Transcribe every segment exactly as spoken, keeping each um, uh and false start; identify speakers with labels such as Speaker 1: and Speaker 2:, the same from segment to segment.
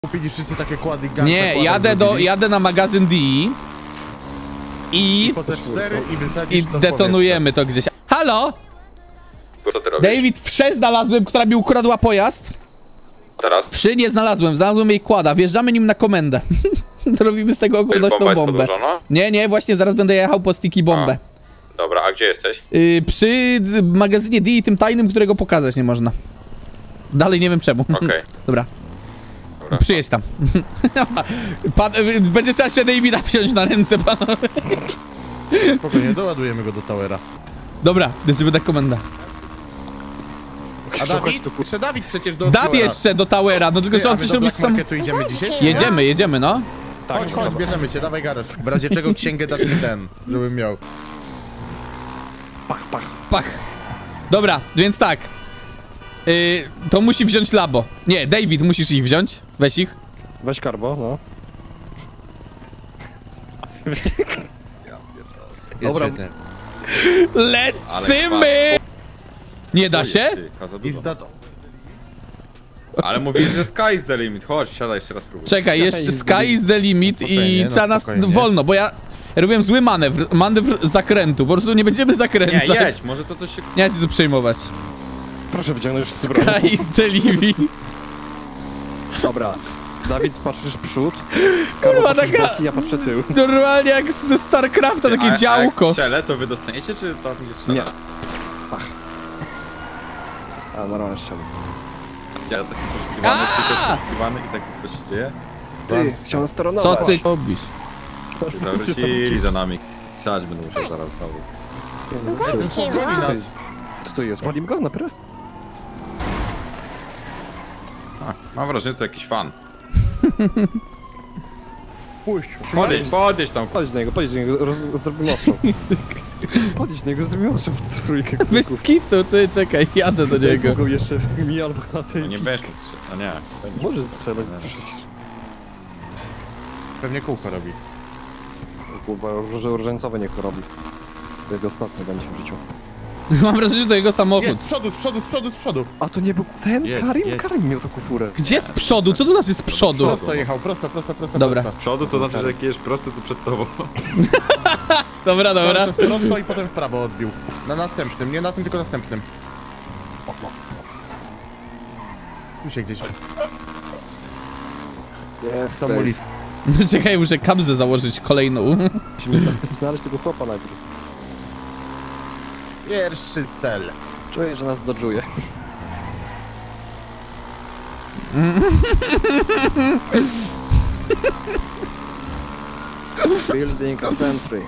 Speaker 1: Kupili wszyscy takie kłady gaz.
Speaker 2: Nie, jadę, do, jadę na magazyn D i
Speaker 1: I po te cztery i wysadzisz
Speaker 2: i
Speaker 1: to
Speaker 2: detonujemy to gdzieś. Halo?
Speaker 3: Co ty robisz?
Speaker 2: David, wsze znalazłem, która mi ukradła pojazd.
Speaker 3: Teraz?
Speaker 2: Wszy nie znalazłem, znalazłem jej kłada. Wjeżdżamy nim na komendę. Robimy z tego ogólnością
Speaker 3: Bomba jest
Speaker 2: bombę.
Speaker 3: podłożona?
Speaker 2: Nie, nie, właśnie zaraz będę jechał po sticky bombę.
Speaker 3: A, dobra, a gdzie jesteś?
Speaker 2: Yy, przy magazynie D i tym tajnym, którego pokazać nie można. Dalej nie wiem czemu.
Speaker 3: Okej. Okay.
Speaker 2: Dobra.
Speaker 3: Dobra.
Speaker 2: Przyjedź tam. Pan, będzie trzeba się Davida wziąć na ręce, panowie.
Speaker 1: Spokojnie, doładujemy go do towera.
Speaker 2: Dobra, lecimy na komendę.
Speaker 1: A Dawid? Jeszcze Dawid przecież do
Speaker 2: Dawid
Speaker 1: towera.
Speaker 2: jeszcze do towera, no tylko że on coś robi sam...
Speaker 1: marketu idziemy dzisiaj?
Speaker 2: Jedziemy, jedziemy, no.
Speaker 1: Chodź, chodź, bierzemy cię, dawaj garaż. W razie czego księgę dasz mi ten, żebym miał.
Speaker 4: Pach, pach.
Speaker 2: Pach. Dobra, więc tak. Yy, to musi wziąć Labo. Nie, David, musisz ich wziąć. Weź ich.
Speaker 4: Weź karbo, no. Dobra.
Speaker 2: Lecimy! Nie da się?
Speaker 1: I zda...
Speaker 3: Ale mówisz, że sky is the limit. Chodź, siadaj jeszcze raz próbuj.
Speaker 2: Czekaj, jeszcze sky is the limit i
Speaker 1: Spokojnie, no
Speaker 2: trzeba nas
Speaker 1: spokojnie.
Speaker 2: wolno, bo ja robiłem zły manewr, manewr zakrętu, po prostu nie będziemy
Speaker 3: Nie,
Speaker 2: zakręcać.
Speaker 3: jedź, może to coś się...
Speaker 2: Nie chcę tu przejmować.
Speaker 4: Proszę wyciągnąć z broni.
Speaker 2: Sky is the limit.
Speaker 4: Dobra. Dawid, patrzysz przód. Karbo,
Speaker 2: Kurwa,
Speaker 4: patrzysz
Speaker 2: taka-
Speaker 4: boki, ja patrzę tył.
Speaker 2: Normalnie jak ze StarCrafta, takie
Speaker 3: a, a jak
Speaker 2: działko.
Speaker 3: strzelę, to wy dostaniecie, czy to będzie strzela?
Speaker 4: Nie. Pach. A, normalnie ściany.
Speaker 3: Ja taki poszukiwany, ty też poszukiwany i tak tylko się dzieje.
Speaker 4: Ty, chciałem steronować.
Speaker 2: Co ty robisz?
Speaker 3: Zawrócili za nami. Siadź będę musiał zaraz znowu.
Speaker 4: Co to jest? Walim go na prę?
Speaker 3: A, mam wrażenie, że to jakiś fan.
Speaker 1: Puść.
Speaker 3: Podejdź, podejdź tam.
Speaker 4: Podejdź do niego, podejdź do niego, roz, zrobimy ostrzał. Podejdź do niego, zrobimy ostrzał w trójkę.
Speaker 2: Bez kitu, ty czekaj, jadę do niego.
Speaker 4: Mogą jeszcze mi albo na tej...
Speaker 3: Nie będę strzelał, a nie.
Speaker 4: Możesz strzelać, to przecież.
Speaker 1: Pewnie kółko robi.
Speaker 4: Kurwa, że różańcowe niech to robi. To jego ostatnie będzie w życiu.
Speaker 2: Mam wrażenie, że to jego samochód.
Speaker 1: Jest, z przodu, z przodu, z przodu, z przodu.
Speaker 4: A to nie był ten
Speaker 3: Jedź,
Speaker 4: Karim?
Speaker 3: jedź.
Speaker 4: Karim miał taką furę.
Speaker 2: Gdzie z przodu? Co to znaczy z przodu?
Speaker 1: Prosto jechał, prosto, prosto, prosto,
Speaker 2: Dobra.
Speaker 1: prosto.
Speaker 3: Z przodu to znaczy, że jak jedziesz prosto, to przed tobą.
Speaker 2: Dobra,
Speaker 1: Cały
Speaker 2: dobra.
Speaker 1: czas prosto i potem w prawo odbił. Na następnym, nie na tym, tylko następnym. Tu się gdzieś...
Speaker 4: Jest,
Speaker 1: Tam ulic.
Speaker 2: No czekaj, muszę kamzę założyć kolejną.
Speaker 4: Musimy zna- znaleźć tego chłopa najpierw.
Speaker 1: Pierwszy cel.
Speaker 4: Czuję, że nas dodżuje. Building a sentry.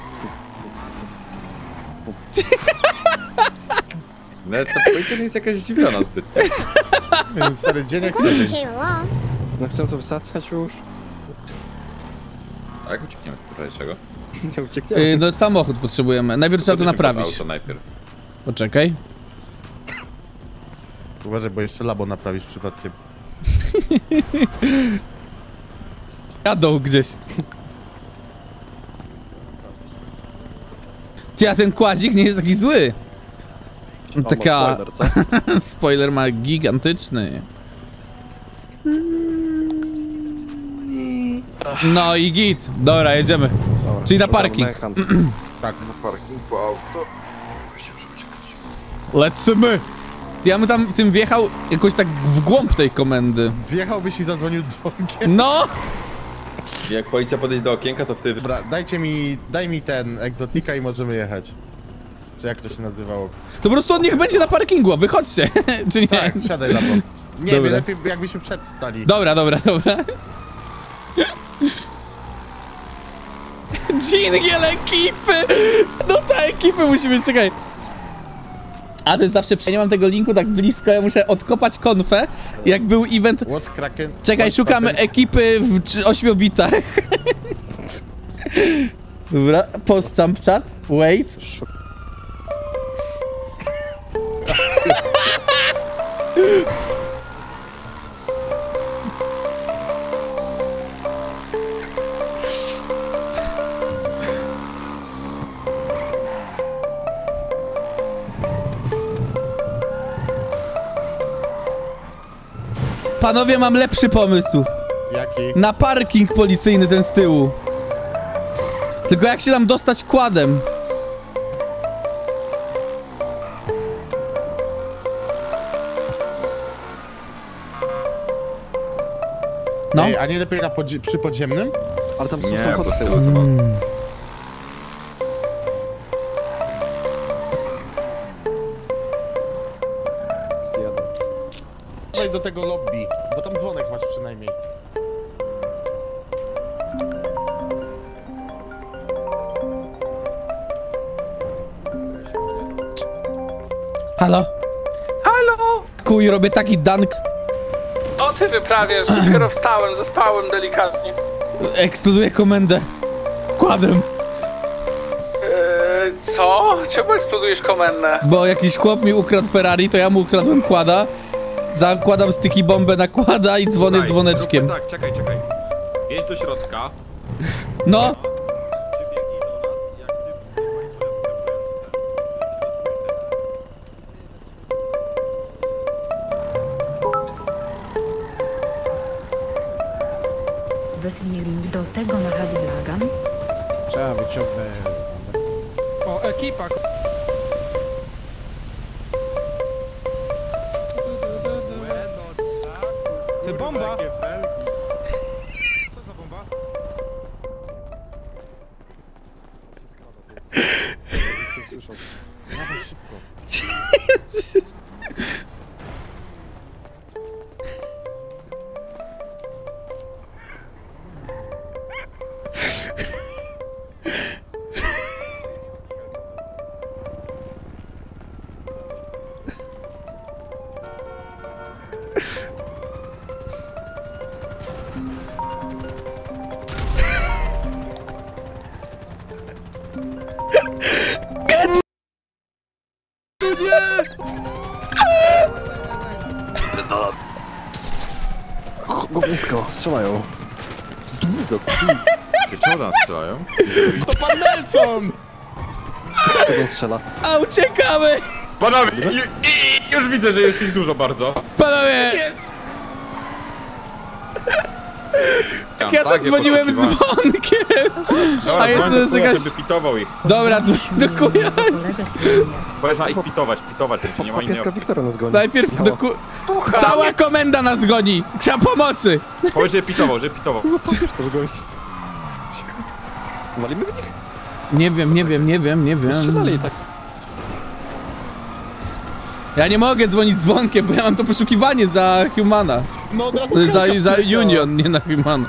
Speaker 3: Ale to policja nie jest jakaś zdziwiona zbytnio.
Speaker 1: Stary dzień jak co dzień.
Speaker 5: Came along.
Speaker 4: No chcę to wsadzać już.
Speaker 3: A jak uciekniemy z tego czego?
Speaker 4: Nie uciekniemy.
Speaker 2: Yy, no samochód potrzebujemy. Najpierw trzeba to
Speaker 3: Podjedziemy pod
Speaker 2: naprawić.
Speaker 3: Auto najpierw.
Speaker 2: Poczekaj.
Speaker 1: Uważaj, bo jeszcze labo naprawisz przypadkiem.
Speaker 2: Jadą gdzieś. Ty, a ten kładzik nie jest taki zły.
Speaker 4: O, ma
Speaker 2: Taka...
Speaker 4: spoiler, co?
Speaker 2: Spoiler ma gigantyczny. No i git. Dobra, jedziemy.
Speaker 4: Dobra,
Speaker 2: Czyli na
Speaker 4: szukam
Speaker 2: parking.
Speaker 4: mechant.
Speaker 1: Tak.
Speaker 3: Na parking po auto. Musimy uciekać.
Speaker 2: Lecimy. Ja bym tam w tym wjechał jakoś tak w głąb tej komendy.
Speaker 1: Wjechałbyś i zadzwonił dzwonkiem.
Speaker 2: No!
Speaker 3: Jak policja podejdzie do okienka, to wtedy...
Speaker 1: Dobra, dajcie mi, daj mi ten egzotika i możemy jechać. Czy jak to się nazywało?
Speaker 2: To po prostu on niech będzie na parkingu, wychodźcie. Czy nie?
Speaker 1: Tak, wsiadaj labo. Nie,
Speaker 2: Dobra.
Speaker 1: lepiej jakbyśmy przedstali.
Speaker 2: Dobra, dobra, dobra. Dżingiel ekipy! No ta ekipy musi być, czekaj. A to jest zawsze, nie mam tego linku tak blisko, ja muszę odkopać konfę, jak był event.
Speaker 1: What's Kraken?
Speaker 2: Czekaj,
Speaker 1: What's
Speaker 2: szukamy
Speaker 1: Kraken?
Speaker 2: ekipy w ośmiu bitach. Dobra, post jump chat, wait. Panowie, mam lepszy pomysł.
Speaker 1: Jaki?
Speaker 2: Na parking policyjny ten z tyłu. Tylko jak się tam dostać kładem? No.
Speaker 1: Ej, a nie lepiej na podzi przy podziemnym?
Speaker 4: Ale tam są
Speaker 3: Nie,
Speaker 4: samochody
Speaker 3: bo
Speaker 4: z
Speaker 3: z
Speaker 4: tyłu.
Speaker 3: tyłu chyba.
Speaker 2: Mm.
Speaker 4: Jest jeden.
Speaker 1: Chodź do tego lobby, bo tam dzwonek masz przynajmniej.
Speaker 2: Halo?
Speaker 5: Halo!
Speaker 2: Kuj, robię taki dank.
Speaker 5: O ty wyprawiasz, dopiero wstałem, zaspałem delikatnie.
Speaker 2: Eksploduję komendę. Kładem.
Speaker 5: Eee, co? Czemu eksplodujesz komendę?
Speaker 2: Bo jakiś chłop mi ukradł Ferrari, to ja mu ukradłem kłada. Zakładam sticky bombę na kłada i dzwonię
Speaker 3: Słuchaj,
Speaker 2: dzwoneczkiem.
Speaker 3: zróbmy Tak, czekaj, czekaj. Jedź do środka.
Speaker 2: No,
Speaker 3: Przybiegnij do nas, jak ty...
Speaker 6: Wyślij link do tego na Hadblagan.
Speaker 1: Trzeba wyciągnę.
Speaker 5: O, ekipa.
Speaker 7: Ty bomba! Co za bomba?
Speaker 4: Słyszą.
Speaker 1: Dawaj szybko.
Speaker 4: Gównisko, strzelają. Długo.
Speaker 3: Ty czemu do nas strzelają?
Speaker 1: To pan Nelson!
Speaker 4: Kto tam strzela?
Speaker 2: a uciekamy!
Speaker 3: Panowie, i, i, już widzę, że jest ich dużo bardzo.
Speaker 2: Panowie! Ja
Speaker 3: Tak,
Speaker 2: zadzwoniłem
Speaker 3: je poszukiwałem.
Speaker 2: dzwonkiem!
Speaker 3: Dobra,
Speaker 2: A jest
Speaker 3: dzwoń do
Speaker 2: to
Speaker 3: kuja,
Speaker 2: jakaś-
Speaker 3: żeby pitował ich.
Speaker 2: Dobra, dzwoń do kuja.
Speaker 6: Koledze chwilę.
Speaker 3: Powiedz ich pitować, pitować, nie ma innej
Speaker 4: Papieska
Speaker 3: opcji.
Speaker 4: Wiktora nas goni.
Speaker 2: Najpierw do ku... Cała komenda nas goni! Chciał pomocy!
Speaker 3: Powiedz, że pitował, że pitował.
Speaker 4: Papież też goni. Walimy w nich?
Speaker 2: Nie wiem, nie wiem, nie wiem, nie wiem.
Speaker 4: Strzelali tak.
Speaker 2: Ja nie mogę dzwonić dzwonkiem, bo ja mam to poszukiwanie za Humana.
Speaker 1: No od razu
Speaker 2: Za,
Speaker 1: kropka
Speaker 2: za
Speaker 1: przeciął.
Speaker 2: Union, nie na Humana.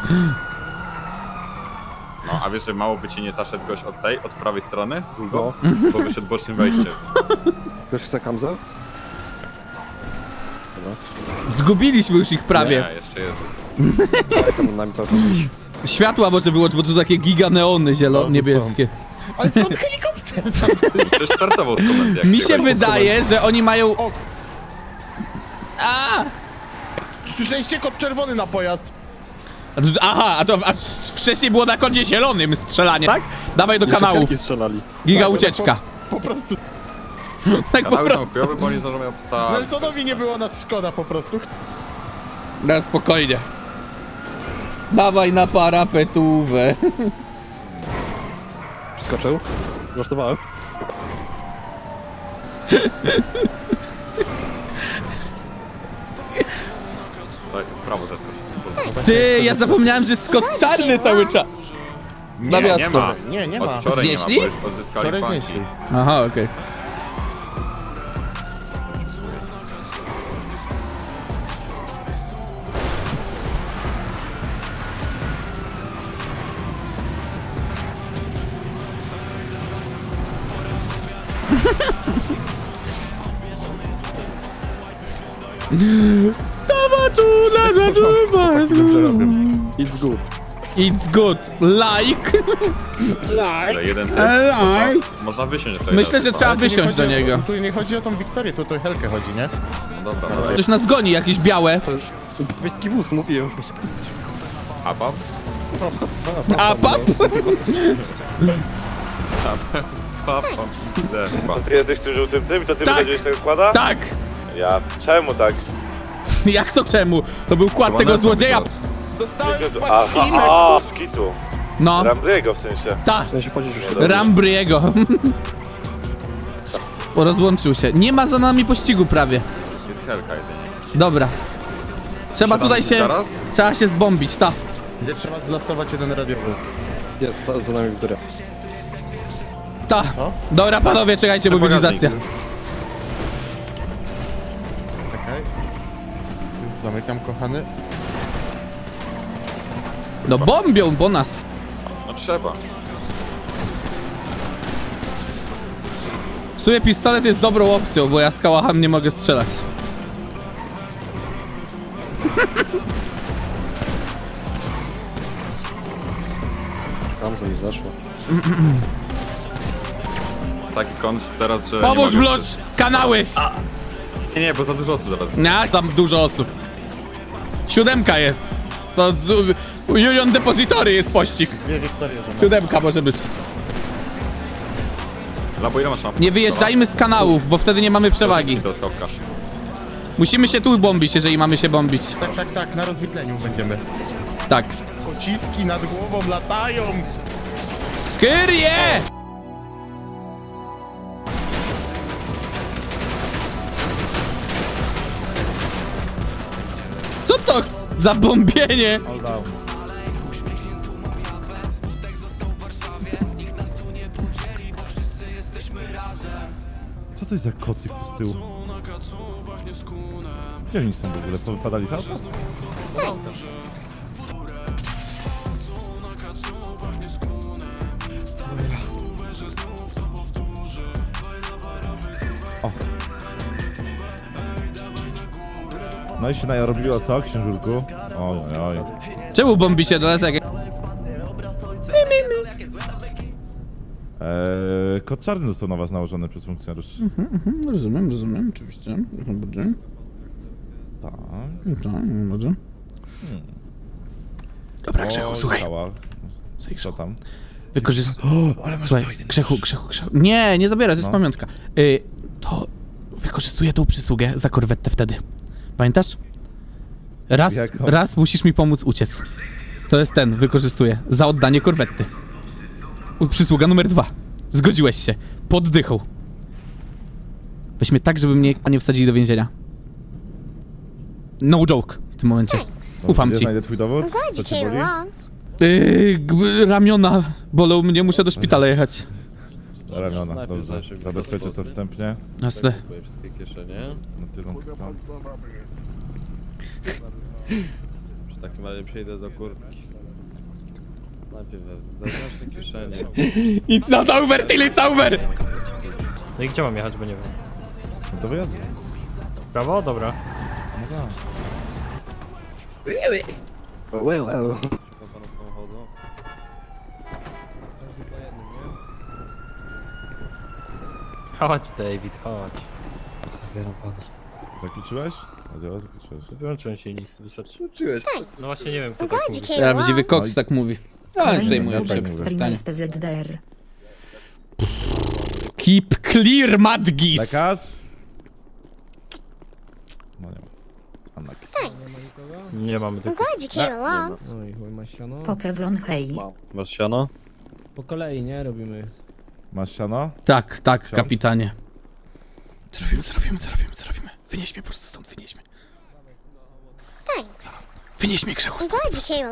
Speaker 3: No, a wiesz, że mało by ci nie zaszedł gość od tej, od prawej strony, z długo?
Speaker 2: No.
Speaker 3: Bo wyszedł bocznym wejściem.
Speaker 4: Ktoś chce kamzę?
Speaker 2: Zgubiliśmy już ich prawie.
Speaker 3: Nie, jeszcze jest.
Speaker 4: Ale tam nami cały czas iść.
Speaker 2: Światła może wyłączyć, bo tu takie giga neony zielone,
Speaker 1: No,
Speaker 2: niebieskie.
Speaker 1: Ale skąd helikopter?
Speaker 3: Przecież startował z komendy. jak
Speaker 2: Mi
Speaker 3: się
Speaker 2: się
Speaker 3: wejdzie.
Speaker 2: wydaje, że oni mają...
Speaker 1: O!
Speaker 2: A!
Speaker 1: Słyszeliście kod czerwony na pojazd?
Speaker 2: A tu- Aha, a to a wcześniej było na kodzie zielonym strzelanie, tak? Dawaj do
Speaker 4: Jeszcze
Speaker 2: kanałów.
Speaker 4: helki strzelali.
Speaker 2: Giga
Speaker 1: Tak, no
Speaker 2: ucieczka.
Speaker 1: Po, po prostu.
Speaker 2: Tak po
Speaker 3: Kanały są
Speaker 2: prostu.
Speaker 3: chujowe, bo oni zdążą ją postawić.
Speaker 1: Nelsonowi nie było nas szkoda po prostu.
Speaker 2: Na spokojnie. Dawaj na parapetówę.
Speaker 4: Przeskoczył. Zasztowałem.
Speaker 3: Tak, w prawo zeskocz.
Speaker 2: Ty, ja zapomniałem, że jest Scott czarny cały czas. Na
Speaker 3: Nie, nie
Speaker 2: miasto.
Speaker 3: ma.
Speaker 1: Nie, nie ma.
Speaker 3: Od wczoraj nie ma,
Speaker 2: Znieśli?
Speaker 3: bo już odzyskali
Speaker 1: Wczoraj
Speaker 3: banki.
Speaker 1: znieśli.
Speaker 2: Aha, okej.
Speaker 4: It's good.
Speaker 2: It's good. Like.
Speaker 3: Ale jeden typ,
Speaker 2: Like.
Speaker 3: można, można wysiąść tutaj.
Speaker 2: Myślę, że
Speaker 3: teraz,
Speaker 2: trzeba
Speaker 1: Ale tu nie
Speaker 2: wysiąść
Speaker 1: chodzi
Speaker 2: do
Speaker 1: o-
Speaker 2: niego.
Speaker 1: Tu nie chodzi o tą Wiktorię, tu o tą Helkę chodzi, nie?
Speaker 3: No dobra, dobra.
Speaker 2: Coś nas goni, jakieś białe.
Speaker 4: To już miejski wóz, mówiłem.
Speaker 3: A pap?
Speaker 2: A pap?
Speaker 3: Pap, pap. Chyba.
Speaker 8: Ty jesteś tym żółtym tym i to ty
Speaker 2: Tak.
Speaker 8: wysadziłeś tego kłada?
Speaker 2: Tak.
Speaker 8: Ja. Czemu tak?
Speaker 2: Jak to czemu? To był kład
Speaker 3: Chyba
Speaker 2: tego
Speaker 3: Nelson
Speaker 2: złodzieja.
Speaker 3: wysiadł.
Speaker 1: Dostałem
Speaker 8: Aha,
Speaker 1: łacinę,
Speaker 8: a, z kitu.
Speaker 2: No,
Speaker 8: Rambriego w sensie.
Speaker 2: ta,
Speaker 4: W sensie chodzisz już
Speaker 2: Rambriego. Rozłączył się. Nie ma za nami pościgu prawie.
Speaker 3: Jest helka jedynie.
Speaker 2: Dobra. Trzeba tutaj się...
Speaker 3: Zaraz?
Speaker 2: Trzeba się zbombić, ta.
Speaker 1: Gdzie trzeba zlastować jeden radiowy.
Speaker 4: Jest, za, za nami w górę.
Speaker 2: Ta. Dobra, panowie, czekajcie,
Speaker 3: Ten
Speaker 2: mobilizacja.
Speaker 1: Czekaj. Zamykam, kochany.
Speaker 2: No bombią po nas.
Speaker 3: No trzeba.
Speaker 2: W sumie pistolet jest dobrą opcją, bo ja z kałachem nie mogę strzelać.
Speaker 4: Tam za mi zaszło.
Speaker 3: Taki kąt teraz, że
Speaker 2: Pomóż
Speaker 3: nie mogę...
Speaker 2: Blucz! Kanały!
Speaker 3: Nie, nie, bo za dużo osób teraz.
Speaker 2: Nie, tam dużo osób. Siódemka jest. To z... Union Depository jest pościg. Siódemka może być.
Speaker 3: Labo, ile masz lamp?
Speaker 2: Nie wyjeżdżajmy z kanałów, bo wtedy nie mamy przewagi.
Speaker 3: To schowka.
Speaker 2: Musimy się tu bombić, jeżeli mamy się bombić.
Speaker 1: Tak, tak, tak, na rozwidleniu będziemy.
Speaker 2: Tak.
Speaker 1: Pociski nad głową latają!
Speaker 2: Kyrie! Co to za bombienie?
Speaker 7: Co to jest za kocyk tu z tyłu? Gdzie oni są w ogóle? Powypadali z auta? O. No i się narobiło co, księżurku? Oj, oj, oj.
Speaker 2: Czemu bombicie do lesek?
Speaker 7: Eee, kod czarny został na was nałożony przez funkcjonariusz.
Speaker 2: Mhm, rozumiem, rozumiem, oczywiście. Jak najbardziej.
Speaker 7: Tak.
Speaker 2: Tak, dobrze. Dobra, Grzechu,
Speaker 7: O,
Speaker 2: słuchaj.
Speaker 7: skała.
Speaker 2: Słuchaj,
Speaker 7: Co tam?
Speaker 2: Wykorzystaj. Słuchaj, Grzechu, Grzechu, Grzechu. Nie, nie zabieraj, to jest
Speaker 7: No.
Speaker 2: pamiątka. Y, to wykorzystuję tą przysługę za korwetę wtedy. Pamiętasz? Raz,
Speaker 7: Jaką?
Speaker 2: raz musisz mi pomóc uciec. To jest ten, wykorzystuję. Za oddanie korwety. U- Przysługa numer dwa. Zgodziłeś się. Pod dychą. Weźmy tak, żeby mnie nie wsadzili do więzienia. No joke w tym momencie. Ufam
Speaker 7: Gdzie
Speaker 2: ci.
Speaker 7: znajdę twój dowód? Co cię boli?
Speaker 2: Yy, g- ramiona bolą mnie, muszę do szpitala jechać.
Speaker 7: Ramiona, dobrze. Zabezpieczę to wstępnie.
Speaker 2: Jasne.
Speaker 9: Wszystkie kieszenie.
Speaker 7: Na tylą tam.
Speaker 9: Przy takim razie przejdę do kurtki. Najpierw zaznaczę kieszenie.
Speaker 2: It's not over till it's over!
Speaker 10: No i gdzie mam jechać, bo nie wiem.
Speaker 7: Do wyjazdu.
Speaker 10: Prawo? Dobra.
Speaker 7: No tak.
Speaker 4: Well, well.
Speaker 9: Do pana samochodu.
Speaker 10: Chodź, David, chodź.
Speaker 9: Zabieram pana.
Speaker 7: Zakliczyłeś? Zadziała, zakliczyłeś.
Speaker 10: Wyłączyłem silnik, wystarczy.
Speaker 9: Czułeś?
Speaker 10: No właśnie nie wiem, kto tak mówi.
Speaker 2: Prawdziwy koks tak mówi. Ale
Speaker 6: Kolejny
Speaker 2: przejmuję
Speaker 6: słupek
Speaker 2: się.
Speaker 6: z
Speaker 2: Pytanie.
Speaker 6: Primus P Z D R.
Speaker 2: Keep clear, Madgis!
Speaker 7: Lekarz? No nie ma. Unlucky.
Speaker 10: Nie mamy tylko.
Speaker 7: No i chuj, masz siano?
Speaker 6: Pokewron hej.
Speaker 9: Masz siano?
Speaker 7: Po kolei, nie? Robimy. Masz siano?
Speaker 2: Tak, tak,
Speaker 7: Ksiądz?
Speaker 2: kapitanie. Co robimy, co robimy, co robimy, co robimy? Wynieś mnie po prostu stąd, wynieś mnie. Wynieś mnie, Grzechu, stąd.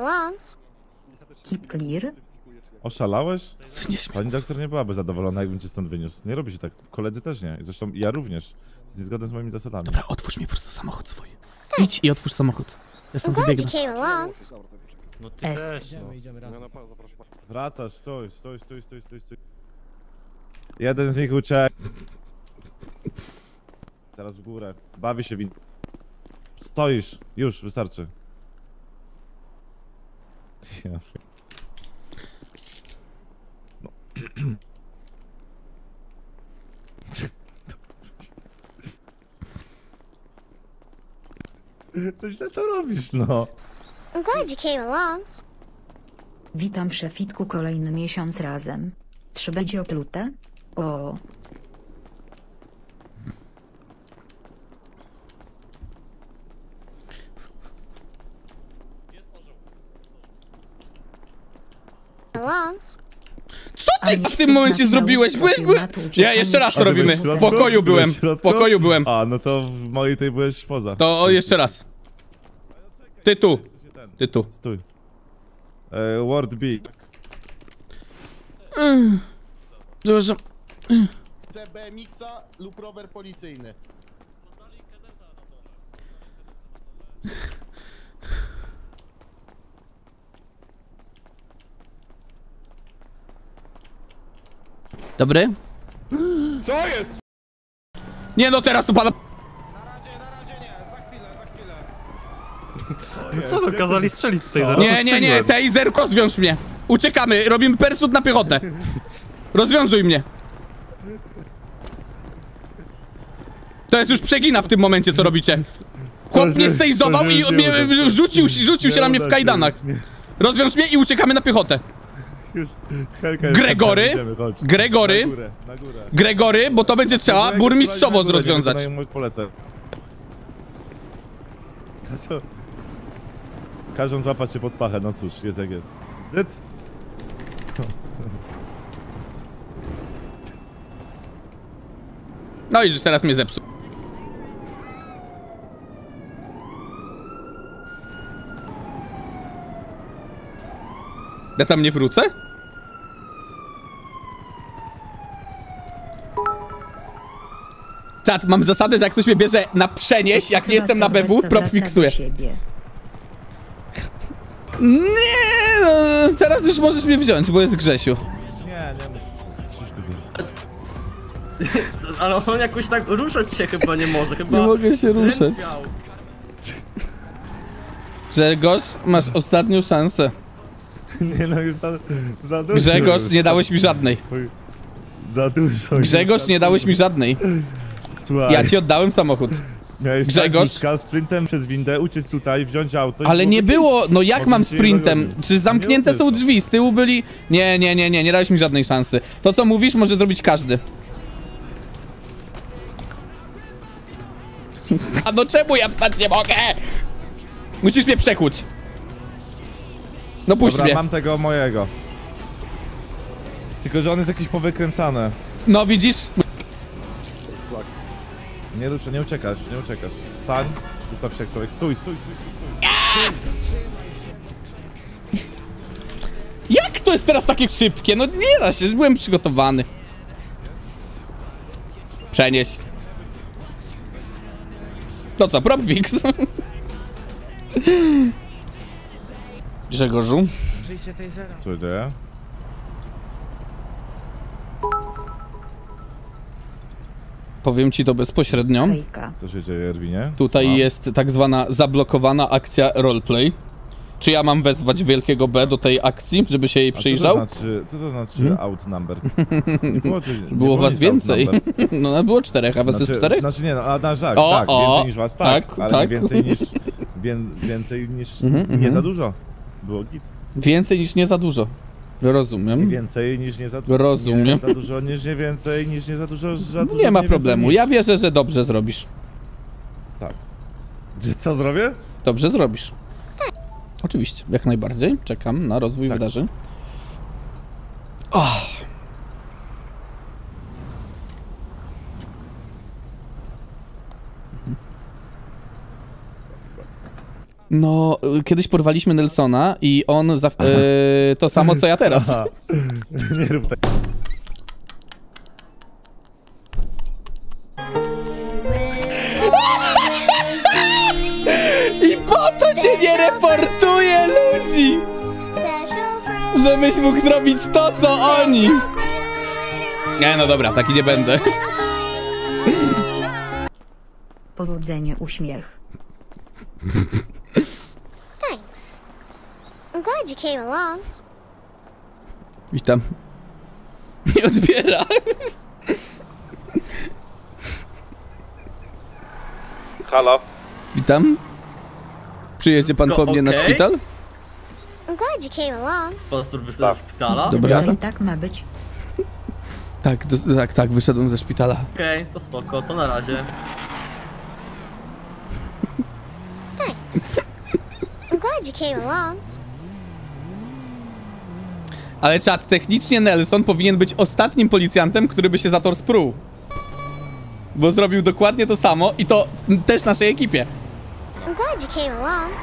Speaker 6: Keep clear.
Speaker 7: Oszalałeś?
Speaker 2: Wynieś mnie.
Speaker 7: Pani doktor nie byłaby zadowolona, jakbym cię stąd wyniósł. Nie robi się tak. Koledzy też nie. Zresztą ja również. Zgodnie z moimi zasadami.
Speaker 2: Dobra, otwórz mi po prostu samochód swój. Idź i otwórz samochód. Ja stąd wybiegnę.
Speaker 10: No ty
Speaker 6: S.
Speaker 10: też, no.
Speaker 7: Wracasz, stój, stój, stój, stój, stój, stój. Jeden z nich uciekł. Teraz w górę. Bawi się win. Stoisz. Już, wystarczy. Ja. No. To źle to robisz, no.
Speaker 6: Witam szefitku, kolejny miesiąc razem. Trzy będzie oplute? O.
Speaker 2: Co ty w tym momencie zrobiłeś? Byłeś, byłeś... Ja jeszcze raz to robimy. W pokoju byłem. W pokoju byłem.
Speaker 7: A, no to w mojej tej byłeś poza.
Speaker 2: To o, jeszcze raz. Ty tu. Ty tu.
Speaker 7: Stój. E, Ward B.
Speaker 2: Przepraszam.
Speaker 1: Chcę B M X-a lub rower policyjny.
Speaker 2: Dobry?
Speaker 3: Co jest?
Speaker 2: Nie no, teraz to pada...
Speaker 1: Na razie, na razie nie, za chwilę, za chwilę.
Speaker 10: No co to, kazali strzelić z tej zero?
Speaker 2: Nie, nie, nie, taser, rozwiąż mnie. Uciekamy, robimy persut na piechotę. Rozwiązuj mnie. To jest już przegina w tym momencie, co robicie. Chłop mnie stejzował i mnie rzucił, rzucił się na mnie w kajdanach. Rozwiąż mnie i uciekamy na piechotę. Gregory, Gregory, Gregory, bo to będzie trzeba burmistrzowo rozwiązać.
Speaker 7: Polecę. Każą złapać się pod pachę, no cóż, jest jak jest. Zyd?
Speaker 2: No i że teraz mnie zepsuł. Ja tam nie wrócę? Czad, mam zasadę, że jak ktoś mnie bierze na przenieść, jak nie jestem na B W, prop fiksuję. Nie, no, teraz już możesz mnie wziąć, bo jest Grzesiu.
Speaker 7: Nie, nie,
Speaker 10: Ale on jakoś tak ruszać się chyba nie może, chyba...
Speaker 2: Nie mogę się ruszać. Grzegorz, masz ostatnią szansę.
Speaker 7: nie no już za, za dużo.
Speaker 2: Grzegorz,
Speaker 7: już.
Speaker 2: nie dałeś mi żadnej.
Speaker 7: Za dużo.
Speaker 2: Grzegorz, nie dałeś mi żadnej.
Speaker 7: Słuchaj,
Speaker 2: Ja ci oddałem samochód.
Speaker 7: miałeś
Speaker 2: Grzegorz?
Speaker 7: tak sprintem przez windę, uciec tutaj, wziąć auto i
Speaker 2: Ale nie było, no jak
Speaker 7: Mogę
Speaker 2: mam
Speaker 7: cię
Speaker 2: sprintem?
Speaker 7: dogonić.
Speaker 2: Czy zamknięte
Speaker 7: Nie
Speaker 2: są
Speaker 7: uderza.
Speaker 2: drzwi? Z tyłu byli... Nie, nie, nie, nie, nie dałeś mi żadnej szansy. To co mówisz może zrobić każdy. A no czemu ja wstać nie mogę? Musisz mnie przekuć. No puść
Speaker 7: Dobra,
Speaker 2: mnie.
Speaker 7: mam tego mojego. Tylko, że on jest jakiś powykręcany.
Speaker 2: No widzisz?
Speaker 7: Nie ruszę, nie uciekasz, nie uciekasz. Stań, ustaw się jak człowiek. Stój, stój, stój, stój.
Speaker 2: Jak to jest teraz takie szybkie? No nie da się, byłem przygotowany. Przenieś. To co, prop fix? Grzegorzu?
Speaker 7: Co się dzieje?
Speaker 2: Powiem ci to bezpośrednio.
Speaker 6: Hejka.
Speaker 7: Co się dzieje, Erwinie?
Speaker 2: Tutaj
Speaker 7: Mam.
Speaker 2: jest tak zwana zablokowana akcja roleplay. Czy ja mam wezwać wielkiego B do tej akcji, żeby się jej
Speaker 7: A
Speaker 2: przyjrzał?
Speaker 7: Co to znaczy, co to znaczy
Speaker 2: Hmm?
Speaker 7: outnumbered? Nie było, nie
Speaker 2: Było was
Speaker 7: nic
Speaker 2: więcej.
Speaker 7: outnumbered.
Speaker 2: No, no było czterech, a was
Speaker 7: Znaczy,
Speaker 2: jest czterech?
Speaker 7: Znaczy nie, no, a na żak,
Speaker 2: O,
Speaker 7: tak,
Speaker 2: o,
Speaker 7: więcej niż was, tak,
Speaker 2: tak,
Speaker 7: ale
Speaker 2: tak.
Speaker 7: nie więcej niż, wię, więcej niż,
Speaker 2: Mhm,
Speaker 7: nie
Speaker 2: mhm.
Speaker 7: za dużo. Było git.
Speaker 2: Więcej niż nie za dużo. Rozumiem.
Speaker 7: Więcej niż nie za dużo.
Speaker 2: Rozumiem.
Speaker 7: Nie za dużo niż nie więcej niż nie za dużo. Za dużo
Speaker 2: Nie ma
Speaker 7: nie
Speaker 2: problemu,
Speaker 7: więcej
Speaker 2: ja wierzę, że dobrze zrobisz.
Speaker 7: Tak. Że co zrobię?
Speaker 2: Dobrze zrobisz. Oczywiście, jak najbardziej. Czekam na rozwój
Speaker 7: Tak.
Speaker 2: wydarzeń. Oh. No, y, kiedyś porwaliśmy Nelsona i on za, y, to samo co ja teraz.
Speaker 7: Aha. Nie rób tak.
Speaker 2: I po to się nie reportuje ludzi! Żebyś mógł zrobić to, co oni! Nie, no dobra, taki nie będę.
Speaker 6: Powodzenie, uśmiech.
Speaker 8: Thanks. I'm glad you came along.
Speaker 2: Witam. Nie odbiera.
Speaker 3: Halo?
Speaker 2: Witam. Przyjedzie pan po mnie na
Speaker 10: okej.
Speaker 2: szpital?
Speaker 8: I'm glad you came along.
Speaker 10: Pastor wyszedł z szpitala?
Speaker 2: Dobra.
Speaker 6: To i tak ma być.
Speaker 2: Tak, do, tak, tak, wyszedłem ze szpitala.
Speaker 10: Okej, to spoko, to na razie.
Speaker 8: Thanks. I'm glad you came along.
Speaker 2: Ale czat, technicznie Nelson powinien być ostatnim policjantem, który by się za to spruł. Bo zrobił dokładnie to samo i to w też naszej ekipie.
Speaker 8: I'm glad you came along.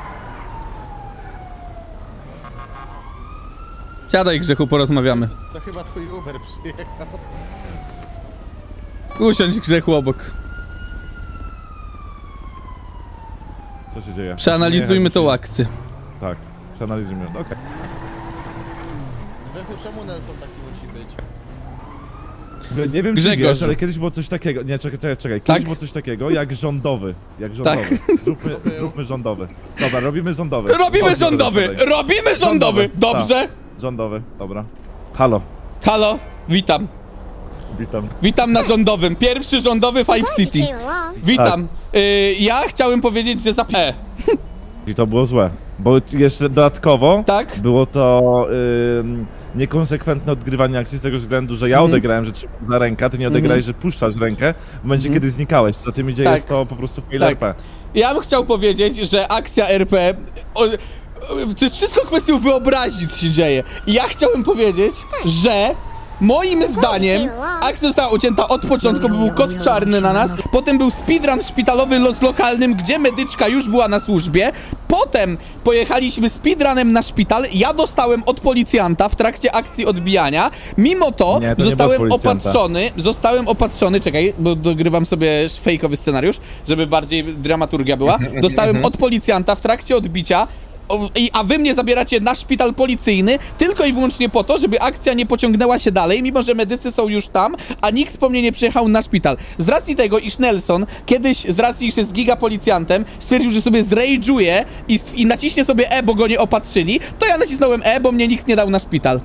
Speaker 2: Siadaj, Grzechu, porozmawiamy.
Speaker 1: To chyba twój Uber przyjechał.
Speaker 2: Usiądź, Grzechu, obok.
Speaker 7: Co się dzieje?
Speaker 2: Przeanalizujmy
Speaker 7: Nie,
Speaker 2: tą
Speaker 7: dzisiaj-
Speaker 2: akcję.
Speaker 7: Tak, przeanalizujmy. Okej. Okay.
Speaker 1: Grzechu, czemu Nelson taki musi być?
Speaker 7: Nie wiem, czy
Speaker 2: Grzegorz.
Speaker 7: wiesz, ale kiedyś było coś takiego. Nie, czekaj, czekaj, czekaj. Kiedyś
Speaker 2: Tak?
Speaker 7: było coś takiego jak rządowy. Jak rządowy.
Speaker 2: Tak.
Speaker 7: Zróbmy, zróbmy rządowy. Dobra, robimy rządowy.
Speaker 2: Robimy
Speaker 7: Chodź,
Speaker 2: rządowy!
Speaker 7: tutaj.
Speaker 2: Robimy rządowy! Dobrze?
Speaker 7: Tak. Rządowy, dobra. Halo,
Speaker 2: Halo, witam.
Speaker 7: witam.
Speaker 2: Witam na rządowym. Pierwszy rządowy Five
Speaker 8: Glad you
Speaker 2: City.
Speaker 8: came along.
Speaker 2: Witam. Y, ja chciałem powiedzieć, że za... E,
Speaker 7: I to było złe. Bo jeszcze dodatkowo
Speaker 2: tak?
Speaker 7: było to ym, niekonsekwentne odgrywanie akcji z tego względu, że ja
Speaker 2: Mhm.
Speaker 7: odegrałem, że trzyma ręka, ty nie odegrałeś, że puszczasz rękę w momencie,
Speaker 2: Mhm.
Speaker 7: kiedy znikałeś. Za tym idzie
Speaker 2: Tak.
Speaker 7: jest to po prostu fail
Speaker 2: Tak.
Speaker 7: R P.
Speaker 2: Ja bym chciał powiedzieć, że akcja R P... O, o, to jest wszystko kwestią wyobraźni, co się dzieje. I ja chciałem powiedzieć, że... Moim zdaniem akcja została ucięta od początku, bo był kot czarny na nas. Potem był speedrun szpitalowy los lokalnym, gdzie medyczka już była na służbie. Potem pojechaliśmy speedrunem na szpital. Ja dostałem od policjanta w trakcie akcji odbijania. Mimo to,
Speaker 7: Nie, to nie
Speaker 2: zostałem
Speaker 7: było od policjanta.
Speaker 2: opatrzony. Zostałem opatrzony, czekaj, bo dogrywam sobie fejkowy scenariusz, żeby bardziej dramaturgia była. Dostałem od policjanta w trakcie odbicia. O, i, a wy mnie zabieracie na szpital policyjny tylko i wyłącznie po to, żeby akcja nie pociągnęła się dalej, mimo że medycy są już tam, a nikt po mnie nie przyjechał na szpital. Z racji tego, iż Nelson kiedyś, z racji, iż jest giga policjantem, stwierdził, że sobie zrage'uje i, i naciśnie sobie E, bo go nie opatrzyli, to ja nacisnąłem E, bo mnie nikt nie dał na szpital.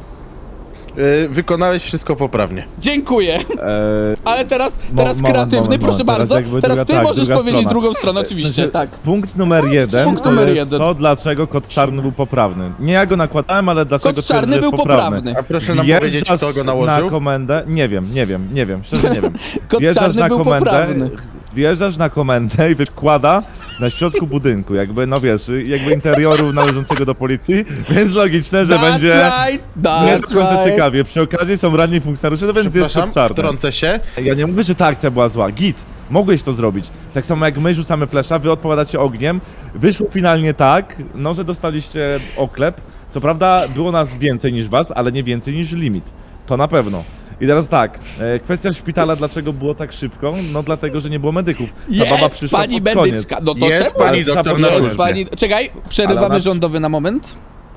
Speaker 1: Yy, wykonałeś wszystko poprawnie.
Speaker 2: Dziękuję.
Speaker 7: Eee,
Speaker 2: Ale teraz,
Speaker 7: Mo-
Speaker 2: teraz
Speaker 7: moment,
Speaker 2: kreatywny,
Speaker 7: moment,
Speaker 2: proszę
Speaker 7: moment. Teraz
Speaker 2: bardzo.
Speaker 7: jakby
Speaker 2: Teraz
Speaker 7: druga-
Speaker 2: ty
Speaker 7: tak,
Speaker 2: możesz
Speaker 7: druga
Speaker 2: powiedzieć
Speaker 7: strona.
Speaker 2: drugą stronę, oczywiście,
Speaker 7: W sensie,
Speaker 2: tak.
Speaker 7: Punkt numer jeden
Speaker 2: Punkt
Speaker 7: to
Speaker 2: numer
Speaker 7: jest
Speaker 2: jeden.
Speaker 7: to, dlaczego kot czarny był poprawny. Nie ja go nakładałem, ale dlaczego
Speaker 2: Kot
Speaker 7: twierdzę,
Speaker 2: czarny
Speaker 7: że jest
Speaker 2: był
Speaker 7: poprawny.
Speaker 2: poprawny.
Speaker 1: A proszę nam
Speaker 7: Wjeżdżasz
Speaker 1: powiedzieć, kto go
Speaker 7: na
Speaker 1: nałożył?
Speaker 7: komendę, nie wiem, nie wiem, nie wiem, szczerze nie wiem.
Speaker 2: Kot
Speaker 7: Wjeżdżasz
Speaker 2: czarny
Speaker 7: na
Speaker 2: był
Speaker 7: komendę,
Speaker 2: poprawny.
Speaker 7: wjeżdżasz na komendę i wykłada na środku budynku, jakby, no wiesz, jakby interioru należącego do policji, więc logiczne, że
Speaker 2: That's
Speaker 7: będzie
Speaker 2: right,
Speaker 7: nie
Speaker 2: that's
Speaker 7: do końca
Speaker 2: right.
Speaker 7: ciekawie. Przy okazji są ranni funkcjonariusze, no więc jest
Speaker 1: Przepraszam,
Speaker 7: kot czarny.
Speaker 1: wtrącę się.
Speaker 7: Ja nie mówię, że ta akcja była zła. Git, mogłeś to zrobić. Tak samo jak my rzucamy flesza, wy odpowiadacie ogniem. Wyszło finalnie tak, no że dostaliście oklep. Co prawda było nas więcej niż was, ale nie więcej niż limit. To na pewno. I teraz tak, e, kwestia szpitala, dlaczego było tak szybko? No dlatego, że nie było medyków. Ta
Speaker 2: Jest
Speaker 7: baba przyszła
Speaker 2: pani
Speaker 7: pod koniec.
Speaker 2: medyczka. No to
Speaker 1: Jest
Speaker 2: czemu?
Speaker 1: pani
Speaker 7: Ale
Speaker 1: doktor
Speaker 7: trzeba
Speaker 1: na
Speaker 7: powiedzieć,
Speaker 1: służbie.
Speaker 2: Pani... Czekaj, przerywamy
Speaker 7: Ale ona-
Speaker 2: rządowy na moment.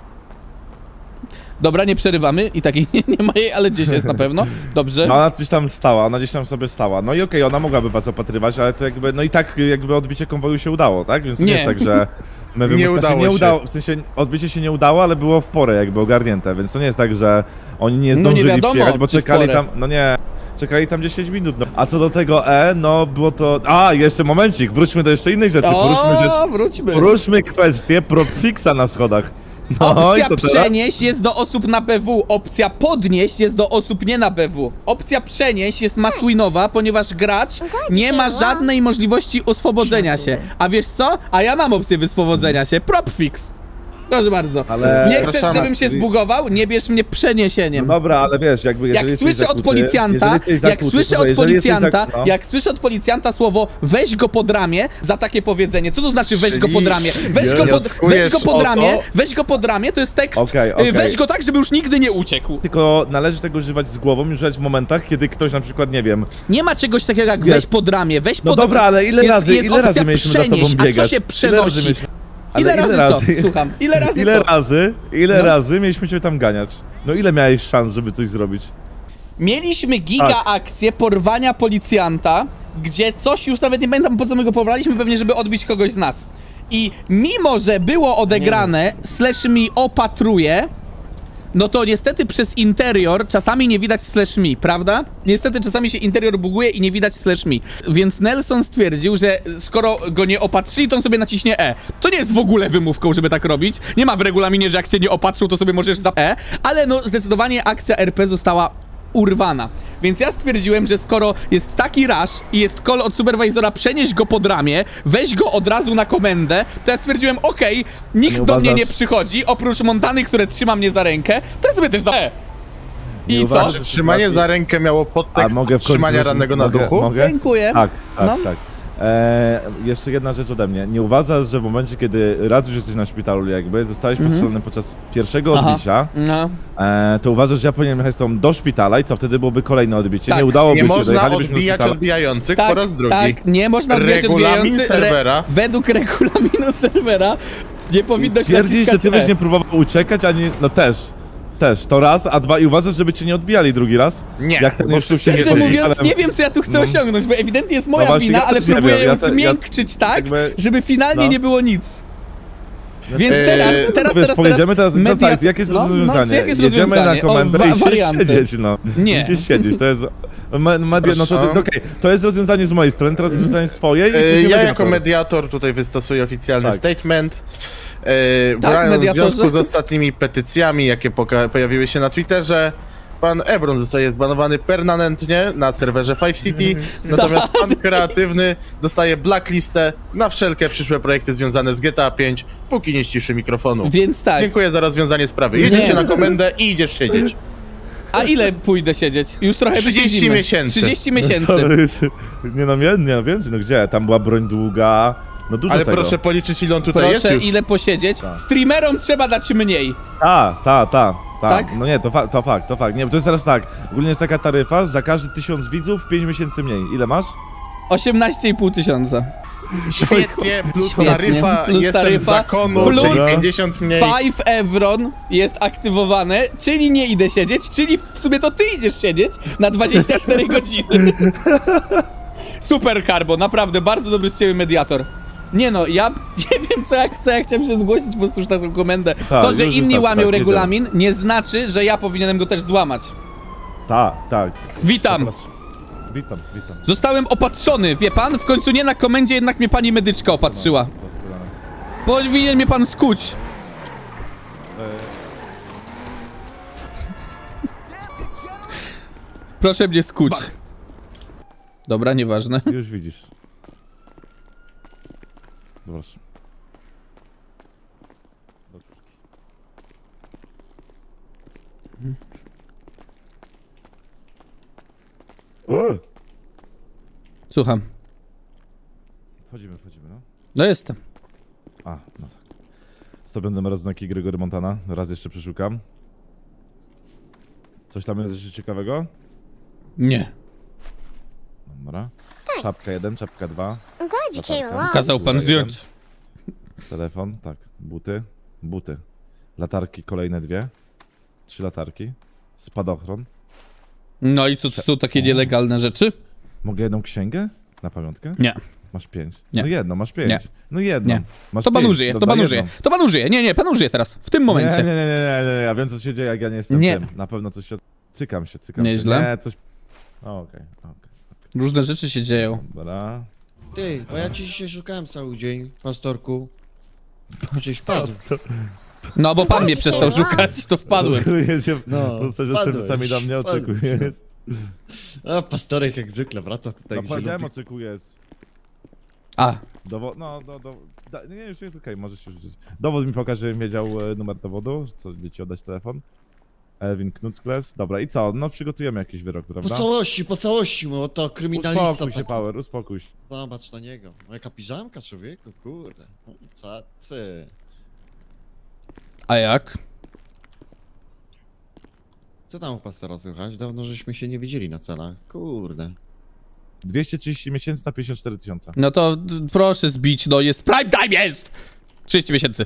Speaker 2: Dobra, nie przerywamy i takiej nie, nie ma jej, ale gdzieś jest na pewno. Dobrze.
Speaker 7: No ona gdzieś tam stała, ona gdzieś tam sobie stała. No i okej, ona mogłaby was opatrywać, ale to jakby, no i tak jakby odbicie konwoju się udało, tak? Więc to nie
Speaker 2: Nie.
Speaker 7: jest tak, że my
Speaker 1: Nie
Speaker 7: znaczy,
Speaker 1: udało
Speaker 7: nie
Speaker 1: się.
Speaker 7: udało, w sensie odbicie się nie udało, ale było w porę jakby ogarnięte, więc to nie jest tak, że oni nie
Speaker 2: No nie
Speaker 7: zdążyli
Speaker 2: wiadomo,
Speaker 7: przyjechać, bo
Speaker 2: czy w
Speaker 7: czekali
Speaker 2: porę.
Speaker 7: tam, no nie, czekali tam dziesięć minut. No. A co do tego E, no było to, a jeszcze momencik, wróćmy do jeszcze innej rzeczy, poruszmy rzecz,
Speaker 2: O, wróćmy.
Speaker 7: poruszmy kwestię propfixa na schodach. No
Speaker 2: Opcja
Speaker 7: i co teraz?
Speaker 2: przenieść jest do osób na B W, opcja podnieść jest do osób nie na B W. Opcja przenieść jest must winowa, ponieważ gracz nie ma żadnej możliwości oswobodzenia się. A wiesz co? A ja mam opcję wyswobodzenia się. Propfix. Proszę bardzo.
Speaker 7: Ale-
Speaker 2: Nie chcesz,
Speaker 1: Przepraszam,
Speaker 2: żebym się
Speaker 7: czyli-
Speaker 2: zbugował? Nie bierz mnie przeniesieniem.
Speaker 7: No dobra, ale wiesz, jakby jeżeli
Speaker 2: Jak
Speaker 7: jesteś
Speaker 2: słyszę od
Speaker 7: zakuty,
Speaker 2: policjanta,
Speaker 7: jeżeli jesteś
Speaker 2: jak
Speaker 7: zakuty,
Speaker 2: słyszę
Speaker 7: słuchaj,
Speaker 2: od
Speaker 7: jeżeli jesteś
Speaker 2: policjanta,
Speaker 7: zaku- no.
Speaker 2: jak słyszę od policjanta słowo weź go pod ramię za takie powiedzenie. Co to znaczy weź go pod ramię? Weź go pod, weź go pod
Speaker 1: wnioskujesz
Speaker 2: ramię,
Speaker 1: o to?
Speaker 2: weź go pod ramię, to jest tekst
Speaker 7: Okej,
Speaker 2: y,
Speaker 7: okej.
Speaker 2: weź go tak, żeby już nigdy nie uciekł.
Speaker 7: Tylko należy tego używać z głową i używać w momentach, kiedy ktoś na przykład, nie wiem...
Speaker 2: Nie ma czegoś takiego jak
Speaker 7: Wiesz,
Speaker 2: weź pod ramię, weź
Speaker 7: No
Speaker 2: pod
Speaker 7: dobra, ale ile
Speaker 2: jest,
Speaker 7: razy,
Speaker 2: jest
Speaker 7: ile razy
Speaker 2: opcja
Speaker 7: mieliśmy za tobą
Speaker 2: przenieść,
Speaker 7: biegać?
Speaker 2: a co się
Speaker 7: Ile razy
Speaker 2: przenosi?
Speaker 7: mieliśmy... Ale
Speaker 2: Ile razy co? Słucham, ile razy
Speaker 7: Ile
Speaker 2: co?
Speaker 7: razy, ile
Speaker 2: No.
Speaker 7: razy mieliśmy cię tam ganiać? No ile miałeś szans, żeby coś zrobić?
Speaker 2: Mieliśmy giga
Speaker 7: Tak.
Speaker 2: akcję porwania policjanta, gdzie coś, już nawet nie pamiętam po co my go porwaliśmy, pewnie żeby odbić kogoś z nas. I mimo, że było odegrane, slash me opatruje, no to niestety przez interior czasami nie widać slash me, prawda? Niestety czasami się interior buguje i nie widać slash me. Więc Nelson stwierdził, że skoro go nie opatrzyli, to on sobie naciśnie E. To nie jest w ogóle wymówką, żeby tak robić. Nie ma w regulaminie, że jak cię nie opatrzył, to sobie możesz za E. Ale no zdecydowanie akcja R P została urwana. Więc ja stwierdziłem, że skoro jest taki rush i jest call od supervisora, przenieść go pod ramię, weź go od razu na komendę, to ja stwierdziłem, okej, okay, nikt
Speaker 7: Nie
Speaker 2: do mnie
Speaker 7: uważasz-
Speaker 2: nie przychodzi, oprócz Montany, które trzyma mnie za rękę, to ja sobie też za... I
Speaker 7: Nie
Speaker 2: co?
Speaker 7: uważasz-
Speaker 1: Trzymanie za rękę miało
Speaker 7: A
Speaker 1: podtekst
Speaker 7: mogę w końcu
Speaker 1: trzymania
Speaker 7: coś-
Speaker 1: rannego na
Speaker 7: mogę,
Speaker 1: duchu.
Speaker 7: Mogę?
Speaker 2: Dziękuję.
Speaker 7: Tak, tak,
Speaker 2: No.
Speaker 7: tak. Eee, jeszcze jedna rzecz ode mnie. Nie uważasz, że w momencie, kiedy raz już jesteś na szpitalu jakby, zostałeś
Speaker 2: Mhm.
Speaker 7: postrzelony podczas pierwszego
Speaker 2: Aha.
Speaker 7: odbicia,
Speaker 2: No.
Speaker 7: eee, to uważasz, że ja powinienem jechać z tobą do szpitala i co, wtedy byłoby kolejne odbicie?
Speaker 2: Tak.
Speaker 7: Nie udałoby
Speaker 1: Nie
Speaker 7: się,
Speaker 1: można
Speaker 7: dojechalibyśmy do
Speaker 1: odbijać
Speaker 7: szpitala.
Speaker 1: odbijających
Speaker 2: Tak,
Speaker 1: po raz drugi.
Speaker 2: tak, nie można odbijać
Speaker 1: Regulamin
Speaker 2: odbijający,
Speaker 1: serwera.
Speaker 2: według regulaminu serwera nie powinno się
Speaker 7: Twierdzisz, że
Speaker 2: naciskać
Speaker 7: ty byś
Speaker 2: E.
Speaker 7: nie próbował uciekać, ani... No też. Też, to raz, a dwa i uważasz, żeby cię nie odbijali drugi raz?
Speaker 1: Nie,
Speaker 7: Jak ten
Speaker 1: bo
Speaker 7: jeszcze się nie
Speaker 2: Szczerze
Speaker 7: odbija,
Speaker 2: mówiąc,
Speaker 7: ale-
Speaker 2: nie wiem, co ja tu chcę
Speaker 7: No.
Speaker 2: osiągnąć, bo ewidentnie jest moja
Speaker 7: No właśnie,
Speaker 2: wina,
Speaker 7: ja
Speaker 2: ale
Speaker 7: też nie
Speaker 2: próbuję
Speaker 7: wiem,
Speaker 2: ją
Speaker 7: ja te- ja-
Speaker 2: zmiękczyć tak,
Speaker 7: jakby-
Speaker 2: żeby finalnie
Speaker 7: no.
Speaker 2: nie było nic. Więc
Speaker 1: Eee,
Speaker 2: teraz,
Speaker 1: no
Speaker 2: teraz,
Speaker 7: Wiesz,
Speaker 2: teraz,
Speaker 7: pojedziemy teraz,
Speaker 2: teraz
Speaker 7: teraz tak, jakie jest
Speaker 2: no,
Speaker 7: rozwiązanie?
Speaker 2: No, jakie jest
Speaker 7: Jedziemy
Speaker 2: rozwiązanie?
Speaker 7: na komendę
Speaker 2: o, wa
Speaker 7: i się
Speaker 2: warianty.
Speaker 7: siedzieć, no.
Speaker 2: Nie.
Speaker 7: Gdzieś siedzieć, to jest... Me, media, no to,
Speaker 1: Proszę.
Speaker 7: okej, to jest rozwiązanie z mojej strony, teraz rozwiązanie z twojej i
Speaker 1: E,
Speaker 7: później
Speaker 1: Ja
Speaker 7: będzie
Speaker 1: jako
Speaker 7: na
Speaker 1: mediator tutaj wystosuję oficjalny
Speaker 7: Tak.
Speaker 1: statement. E,
Speaker 2: Tak,
Speaker 1: w
Speaker 2: mediatorze.
Speaker 1: związku z ostatnimi petycjami, jakie poka- pojawiły się na Twitterze, pan Ebron zostaje zbanowany permanentnie na serwerze Five City, natomiast pan kreatywny dostaje blacklistę na wszelkie przyszłe projekty związane z G T A pięć, póki nie ściszy mikrofonu.
Speaker 2: Więc tak,
Speaker 1: Dziękuję za rozwiązanie sprawy.
Speaker 2: Nie.
Speaker 1: Jedziecie na komendę i idziesz siedzieć.
Speaker 2: a ile pójdę siedzieć? Już trochę
Speaker 1: trzydzieści
Speaker 2: wysiedzimy.
Speaker 1: miesięcy.
Speaker 2: trzydzieści
Speaker 7: No
Speaker 2: miesięcy.
Speaker 7: to jest- Nie no, nie, nie, więcej, no gdzie? Tam była broń długa, no dużo
Speaker 1: Ale
Speaker 7: tego.
Speaker 1: proszę policzyć, ile on tutaj jest
Speaker 2: Proszę,
Speaker 1: już.
Speaker 2: ile posiedzieć?
Speaker 7: Tak.
Speaker 2: Streamerom trzeba dać mniej.
Speaker 7: Ta, ta, ta, ta.
Speaker 2: Tak?
Speaker 7: No nie, to, fa to fakt, to fakt. Nie, bo to jest teraz tak, ogólnie jest taka taryfa, za każdy tysiąc widzów pięć miesięcy mniej. Ile masz?
Speaker 2: osiemnaście i pół tysiąca.
Speaker 1: Świetnie, plus
Speaker 2: Świetnie.
Speaker 1: taryfa,
Speaker 2: Plus
Speaker 1: jestem
Speaker 2: taryfa,
Speaker 1: z zakonu,
Speaker 2: plus
Speaker 1: czyli pięćdziesiąt mniej.
Speaker 2: Five Evron jest aktywowane, czyli nie idę siedzieć, czyli w sumie to ty idziesz siedzieć na dwadzieścia cztery godziny. Super, Karbo, naprawdę bardzo dobry z ciebie mediator. Nie no, ja nie wiem co ja chcę, ja chciałem się zgłosić po prostu już na tą komendę.
Speaker 7: Tak,
Speaker 2: To, że
Speaker 7: już
Speaker 2: inni
Speaker 7: wystarczy,
Speaker 2: łamią
Speaker 7: tak,
Speaker 2: regulamin, nie znaczy, że ja powinienem go też złamać.
Speaker 7: Tak, tak.
Speaker 2: Witam.
Speaker 7: Przepraszam. Witam, witam.
Speaker 2: Zostałem opatrzony, wie pan? W końcu nie na komendzie, jednak mnie pani medyczka opatrzyła.
Speaker 7: Doskonale.
Speaker 2: Powinien mnie pan skuć. Proszę mnie skuć. Dobra, nieważne.
Speaker 7: E, już widzisz. Proszę. Do czuczki.
Speaker 2: Słucham.
Speaker 7: Wchodzimy, wchodzimy, no.
Speaker 2: No jestem.
Speaker 7: A, no tak. Stawiam numer znaki Gregory Montana. Raz jeszcze przeszukam. Coś tam jest jeszcze ciekawego?
Speaker 2: Nie.
Speaker 7: Dobra. Czapka jeden, czapka dwa.
Speaker 8: I'm glad you came
Speaker 7: Latarka.
Speaker 8: along.
Speaker 2: Kazał pan zdjąć.
Speaker 7: Telefon, tak. Buty. Buty. Latarki kolejne dwie. Trzy latarki. Spadochron.
Speaker 2: No i co, to są takie nielegalne rzeczy?
Speaker 7: Mogę jedną księgę? Na pamiątkę?
Speaker 2: Nie.
Speaker 7: Masz pięć.
Speaker 2: Nie.
Speaker 7: No jedno, masz pięć.
Speaker 2: Nie.
Speaker 7: No jedno.
Speaker 2: Nie.
Speaker 7: Masz
Speaker 2: To pan
Speaker 7: pięć.
Speaker 2: użyje, to
Speaker 7: Dobra,
Speaker 2: pan użyje.
Speaker 7: jedną.
Speaker 2: To pan użyje. Nie, nie, pan użyje teraz. W tym momencie.
Speaker 7: Nie, nie, nie, nie, nie, nie, ja wiem co się dzieje, jak ja nie jestem
Speaker 2: Nie.
Speaker 7: tym. Na pewno coś się... Cykam się, cykam
Speaker 2: Nieźle.
Speaker 7: się. Nie, coś... O, okej, okej.
Speaker 2: Różne rzeczy się dzieją.
Speaker 7: Dobra.
Speaker 11: Ty, bo ja ci dzisiaj szukałem cały dzień, pastorku. Gdzieś wpadł.
Speaker 2: No bo pan mnie przestał szukać, to wpadłem.
Speaker 7: Jedziemy.
Speaker 11: No,
Speaker 7: Zostać
Speaker 11: wpadłeś,
Speaker 7: sami na mnie
Speaker 11: wpadłeś.
Speaker 7: oczekujesz.
Speaker 11: A pastorek jak zwykle wraca tutaj,
Speaker 7: No
Speaker 11: gdzie
Speaker 7: powiedziałem
Speaker 11: lubi.
Speaker 7: oczekujesz.
Speaker 2: A,
Speaker 7: Dowo... No, do, do... Da... Nie, już jest okej, możesz się rzucić. Dowód mi pokaże, żebym wiedział e, numer dowodu, co by ci oddać telefon. Elwin Knuckles. Dobra, i co? No przygotujemy jakiś wyrok,
Speaker 11: Po
Speaker 7: prawda?
Speaker 11: całości, po całości, bo to kryminalista
Speaker 7: Uspokój się,
Speaker 11: taki.
Speaker 7: Power, uspokój się.
Speaker 11: Zobacz na niego. No jaka piżamka, człowieku, kurde. Cacy.
Speaker 2: a jak?
Speaker 11: Co tam u pastora słychać? Dawno żeśmy się nie widzieli na celach. Kurde.
Speaker 7: dwieście trzydzieści miesięcy na pięćdziesiąt cztery tysiące.
Speaker 2: No to d- proszę zbić, no jest prime time jest! trzydzieści miesięcy.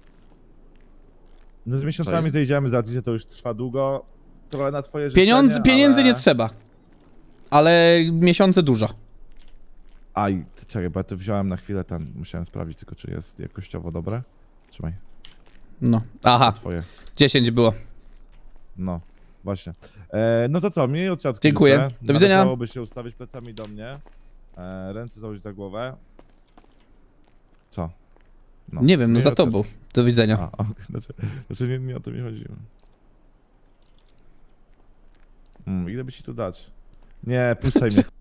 Speaker 7: No z miesiącami
Speaker 11: Czaj.
Speaker 7: zejdziemy, zobaczycie, to już trwa długo. Trochę na twoje życzenie,
Speaker 2: Pieniądze, pieniędzy
Speaker 7: ale...
Speaker 2: nie trzeba. Ale miesiące dużo.
Speaker 7: A i ty, czekaj, bo ja to wziąłem na chwilę ten, musiałem sprawdzić tylko, czy jest jakościowo dobre. Trzymaj,
Speaker 2: No. Aha,
Speaker 7: twoje.
Speaker 2: dziesięć było.
Speaker 7: No, właśnie. E, no to co, miej odsiadki.
Speaker 2: Dziękuję.
Speaker 7: życzę.
Speaker 2: Do widzenia.
Speaker 7: Należałoby się ustawić plecami do mnie. E, ręce założyć za głowę. Co? No,
Speaker 2: Nie wiem, no
Speaker 7: miej
Speaker 2: za
Speaker 7: odsiadki.
Speaker 2: tobą. Do widzenia.
Speaker 7: A, okay. znaczy, znaczy nie, nie o to mi chodziło. Hmm, ile by ci tu dać? Nie, puszczaj mnie.